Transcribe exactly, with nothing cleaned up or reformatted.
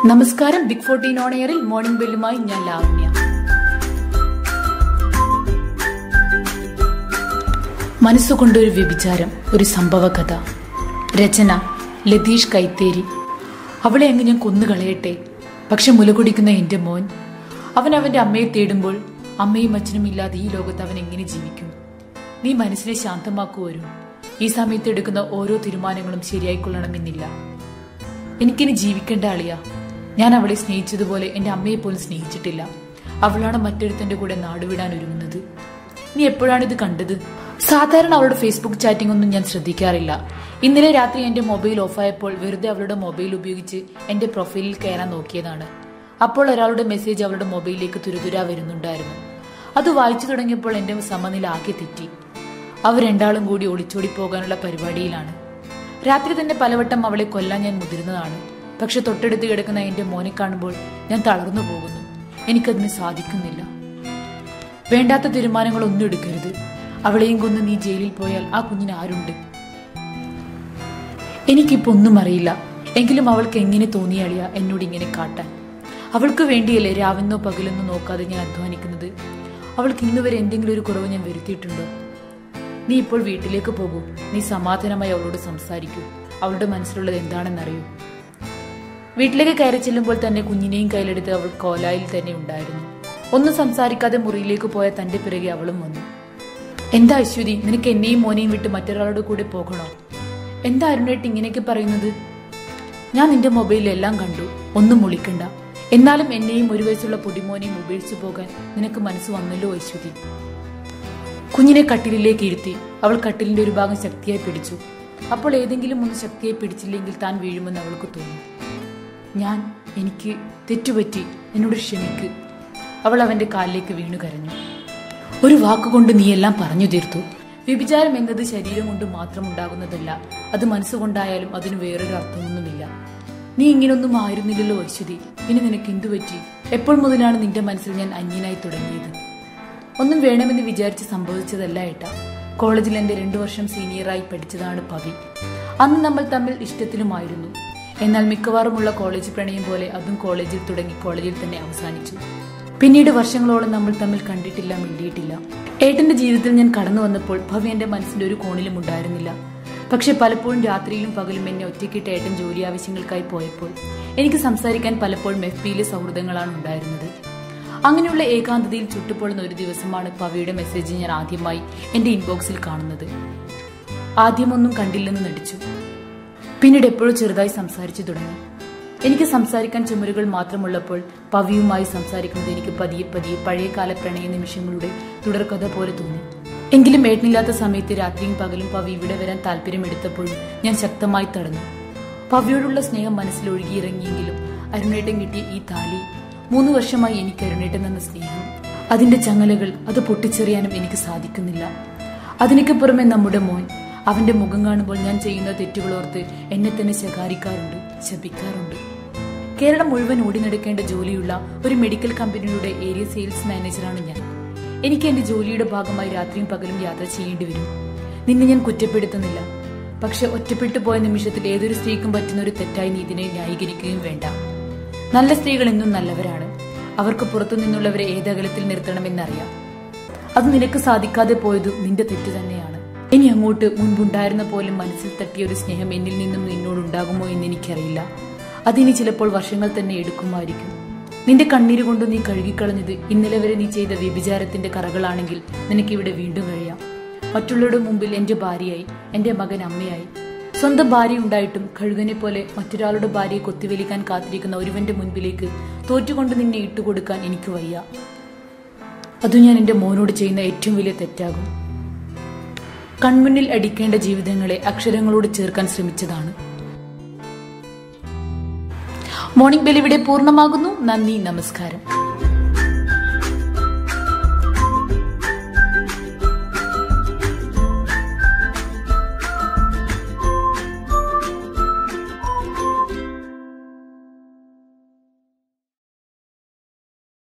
നമസ്കാരം. Big fourteen on എയറിൽ morning ബെല്ലുമായി ഞാൻ ലാവണ്യ. മനസ്സുകൊണ്ടൊരു വ്യഭിചാരം, ഒരു സംഭവ കഥ. രചന ലതീഷ് കൈത്തേരി. അവളെ അങ്ങ് ഞാൻ കൊന്നുകളയട്ടെ, പക്ഷെ മുലകുടിക്കുന്ന എന്റെ മോൻ. അവൻ അവന്റെ അമ്മയെ തേടുമ്പോൾ അമ്മയും അച്ഛനും ഇല്ലാതെ ഈ ലോകത്ത് അവൻ എങ്ങനെ ജീവിക്കും? നീ മനസ്സിനെ ശാന്തമാക്കൂ വരും. ഈ സമയത്ത് എടുക്കുന്ന ഓരോ തീരുമാനങ്ങളും ശരിയായിക്കൊള്ളണമെന്നില്ല. എനിക്കിനി ജീവിക്കേണ്ട ആളിയാ. ഞാൻ അവളെ സ്നേഹിച്ചതുപോലെ എന്റെ അമ്മയെ പോലും സ്നേഹിച്ചിട്ടില്ല. അവളാണ് മറ്റൊരുത്തന്റെ കൂടെ നാടുവിടാൻ ഒരുങ്ങുന്നത്. നീ എപ്പോഴാണ് ഇത് കണ്ടത്? സാധാരണ അവളുടെ ഫേസ്ബുക്ക് ചാറ്റിംഗ് ഒന്നും ഞാൻ ശ്രദ്ധിക്കാറില്ല. ഇന്നലെ രാത്രി എന്റെ മൊബൈൽ ഓഫായപ്പോൾ വെറുതെ അവളുടെ മൊബൈൽ ഉപയോഗിച്ച് എന്റെ പ്രൊഫൈലിൽ കയറാൻ നോക്കിയതാണ്. അപ്പോൾ ഒരാളുടെ മെസ്സേജ് അവളുടെ മൊബൈലിലേക്ക് തുരുതുരാ വരുന്നുണ്ടായിരുന്നു. അത് വായിച്ചു തുടങ്ങിയപ്പോൾ എന്റെ സമനില ആകെ തെറ്റി. അവർ രണ്ടാളും കൂടി ഒളിച്ചോടി പോകാനുള്ള പരിപാടിയിലാണ്. രാത്രി തന്നെ പലവട്ടം അവളെ കൊല്ലാൻ ഞാൻ മുതിർന്നതാണ്. പക്ഷെ തൊട്ടടുത്ത് കിടക്കുന്ന എന്റെ മോനെ കാണുമ്പോൾ ഞാൻ തളർന്നു പോകുന്നു. എനിക്കതിന് സാധിക്കുന്നില്ല. വേണ്ടാത്ത തീരുമാനങ്ങളൊന്നും എടുക്കരുത്. അവളെയും കൊന്ന് നീ ജയിലിൽ പോയാൽ ആ കുഞ്ഞിന് ആരുണ്ട്? എനിക്കിപ്പോ ഒന്നും അറിയില്ല. എങ്കിലും അവൾക്ക് എങ്ങനെ തോന്നിയാളിയ എന്നോട് ഇങ്ങനെ കാട്ടാൻ? അവൾക്ക് വേണ്ടിയല്ലേ രാവെന്നോ പകലെന്നോ നോക്കാതെ ഞാൻ അധ്വാനിക്കുന്നത്. അവൾക്ക് ഇന്നുവരെ എന്തെങ്കിലും ഒരു കുറവ് ഞാൻ വരുത്തിയിട്ടുണ്ടോ? നീ ഇപ്പോൾ വീട്ടിലേക്ക് പോകൂ. നീ സമാധാനമായി അവളോട് സംസാരിക്കൂ. അവളുടെ മനസ്സിലുള്ളത് എന്താണെന്നറിയൂ. വീട്ടിലേക്ക് കയറി ചെല്ലുമ്പോൾ തന്നെ കുഞ്ഞിനെയും കയ്യിലെടുത്ത് അവൾ കോലായിൽ തന്നെ ഉണ്ടായിരുന്നു. ഒന്നും സംസാരിക്കാതെ മുറിയിലേക്ക് പോയ തന്റെ പിറകെ അവളും വന്നു. എന്താ അശ്വതി, നിനക്ക് എന്നെയും മോനെയും വിട്ട് മറ്റൊരാളുടെ കൂടെ പോകണോ? എന്താ അരുണേട്ട് ഇങ്ങനെയൊക്കെ പറയുന്നത്? ഞാൻ നിന്റെ മൊബൈലിൽ എല്ലാം കണ്ടു. ഒന്നും മുളിക്കണ്ട. എന്നാലും എന്നെയും ഒരു വയസ്സുള്ള പൊടിമോനെയും ഉപേക്ഷിച്ചു പോകാൻ നിനക്ക് മനസ്സ് വന്നല്ലോ അശ്വതി. കുഞ്ഞിനെ കട്ടിലിലേക്ക് ഇരുത്തി. അവൾ കട്ടിലിന്റെ ഒരു ഭാഗം ശക്തിയായി പിടിച്ചു. അപ്പോൾ ഏതെങ്കിലും ഒന്ന് ശക്തിയായി പിടിച്ചില്ലെങ്കിൽ താൻ വീഴുമെന്ന് അവൾക്ക് തോന്നി. ഞാൻ എനിക്ക് തെറ്റുപറ്റി, എന്നോട് ക്ഷമിക്ക്. അവൾ അവന്റെ കാലിലേക്ക് വീണു കരഞ്ഞു. ഒരു വാക്കുകൊണ്ട് നീ എല്ലാം പറഞ്ഞു തീർത്തു. വ്യഭിചാരം എന്നത് ശരീരം കൊണ്ട് മാത്രം ഉണ്ടാകുന്നതല്ല. അത് മനസ്സുകൊണ്ടായാലും അതിന് വേറൊരു അർത്ഥമൊന്നുമില്ല. നീ ഇങ്ങനൊന്നും ആയിരുന്നില്ലല്ലോ അശ്വതി. പിന്നെ നിനക്ക് എന്തു പറ്റി? എപ്പോൾ മുതലാണ് നിന്റെ മനസ്സിൽ ഞാൻ അന്യനായി തുടങ്ങിയത്? ഒന്നും വേണമെന്ന് വിചാരിച്ച് സംഭവിച്ചതല്ല ഏട്ടാ. കോളേജിൽ എന്റെ രണ്ടു വർഷം സീനിയറായി പഠിച്ചതാണ് പവി. അന്ന് നമ്മൾ തമ്മിൽ ഇഷ്ടത്തിലുമായിരുന്നു. എന്നാൽ മിക്കവാറുമുള്ള കോളേജ് പ്രണയം പോലെ അതും കോളേജിൽ തുടങ്ങി കോളേജിൽ തന്നെ അവസാനിച്ചു. പിന്നീട് വർഷങ്ങളോളം നമ്മൾ തമ്മിൽ കണ്ടിട്ടില്ല, മിണ്ടിയിട്ടില്ല. ഏട്ടന്റെ ജീവിതത്തിൽ ഞാൻ കടന്നു വന്നപ്പോൾ ഭവി എന്റെ മനസ്സിന്റെ ഒരു കോണിലും ഉണ്ടായിരുന്നില്ല. പക്ഷെ പലപ്പോഴും രാത്രിയിലും പകലും എന്നെ ഒറ്റയ്ക്കിട്ട് ഏട്ടൻ ജോലി ആവശ്യങ്ങൾക്കായി പോയപ്പോൾ എനിക്ക് സംസാരിക്കാൻ പലപ്പോഴും എഫ് ബിയിലെ സൗഹൃദങ്ങളാണ് ഉണ്ടായിരുന്നത്. അങ്ങനെയുള്ള ഏകാന്തതയിൽ ചുട്ടുപൊള്ളുന്ന ഒരു ദിവസമാണ് പവിയുടെ മെസ്സേജ് ഞാൻ ആദ്യമായി എന്റെ ഇൻബോക്സിൽ കാണുന്നത്. ആദ്യമൊന്നും കണ്ടില്ലെന്ന് നടിച്ചു. പിന്നീട് എപ്പോഴും ചെറുതായി സംസാരിച്ചു തുടങ്ങി. എനിക്ക് സംസാരിക്കാൻ ചുമരുകൾ മാത്രമുള്ളപ്പോൾ പവിയുമായി സംസാരിക്കുന്നത് എനിക്ക് പതിയെ പതിയെ പഴയകാല പ്രണയ നിമിഷങ്ങളുടെ തുടർക്കഥ പോലെ തോന്നി. എങ്കിലും ഏട്ടനില്ലാത്ത സമയത്ത് രാത്രിയും പകലും പവി ഇവിടെ വരാൻ താല്പര്യമെടുത്തപ്പോഴും ഞാൻ ശക്തമായി തടഞ്ഞു. പവിയോടുള്ള സ്നേഹം മനസ്സിൽ ഒഴുകിയിറങ്ങിയെങ്കിലും അരുണേട്ടൻ കിട്ടിയ ഈ താലി, മൂന്ന് വർഷമായി എനിക്ക് അരുണേട്ടൻ എന്ന സ്നേഹം, അതിന്റെ ചങ്ങലകൾ, അത് പൊട്ടിച്ചെറിയാനും എനിക്ക് സാധിക്കുന്നില്ല. അതിനൊക്കെ പുറമെ നമ്മുടെ മോൻ, അവന്റെ മുഖം കാണുമ്പോൾ ഞാൻ ചെയ്യുന്ന തെറ്റുകളോർത്ത് എന്നെ തന്നെ ശകാരിക്കാറുണ്ട്, ശപിക്കാറുണ്ട്. കേരളം മുഴുവൻ ഓടി നടക്കേണ്ട ജോലിയുള്ള ഒരു മെഡിക്കൽ കമ്പനിയുടെ ഏരിയ സെയിൽസ് മാനേജറാണ് ഞാൻ. എനിക്ക് എന്റെ ജോലിയുടെ ഭാഗമായി രാത്രിയും പകലും യാത്ര ചെയ്യേണ്ടി വരും. നിന്നെ ഞാൻ കുറ്റപ്പെടുത്തുന്നില്ല. പക്ഷെ ഒറ്റപ്പെട്ടു പോയ നിമിഷത്തിൽ ഏതൊരു സ്ത്രീക്കും പറ്റുന്ന ഒരു തെറ്റായി നീ ഇതിനെ ന്യായീകരിക്കുകയും വേണ്ട. നല്ല സ്ത്രീകൾ എന്നും നല്ലവരാണ്. അവർക്ക് പുറത്തു നിന്നുള്ളവരെ ഏതകലത്തിൽ നിർത്തണമെന്നറിയാം. അത് നിനക്ക് സാധിക്കാതെ പോയത് നിന്റെ തെറ്റ് തന്നെയാണ്. ഇനി അങ്ങോട്ട് മുൻപുണ്ടായിരുന്ന പോലും മനസ്സിൽ തട്ടിയ ഒരു സ്നേഹം എന്നിൽ നിന്നും നിന്നോടുണ്ടാകുമോ എന്ന് എനിക്കറിയില്ല. അതിനി ചിലപ്പോൾ വർഷങ്ങൾ തന്നെ എടുക്കുമായിരിക്കും. നിന്റെ കണ്ണീര് കൊണ്ട് നീ കഴുകിക്കളഞ്ഞത് ഇന്നലെ വരെ നീ ചെയ്ത വ്യഭിചാരത്തിന്റെ കറകളാണെങ്കിൽ നിനക്കിവിടെ വീണ്ടും കഴിയാം. മറ്റുള്ളവരുടെ മുമ്പിൽ എന്റെ ഭാര്യയായി, എന്റെ മകൻ അമ്മയായി. സ്വന്തം ഭാര്യ ഉണ്ടായിട്ടും കഴുകനെ പോലെ മറ്റൊരാളുടെ ഭാര്യയെ കൊത്തിവലിക്കാൻ കാത്തിരിക്കുന്ന ഒരുവന്റെ മുൻപിലേക്ക് തോറ്റുകൊണ്ട് നിന്നെ ഇട്ടുകൊടുക്കാൻ എനിക്ക് വയ്യ. അതു ഞാൻ എന്റെ മോനോട് ചെയ്യുന്ന ഏറ്റവും വലിയ തെറ്റാകും. കൺമുന്നിൽ അടിക്കേണ്ട ജീവിതങ്ങളെ അക്ഷരങ്ങളോട് ചേർക്കാൻ ശ്രമിച്ചതാണ്. മോർണിംഗ് ബെൽ ഇവിടെ പൂർണ്ണമാകുന്നു. നന്ദി, നമസ്കാരം.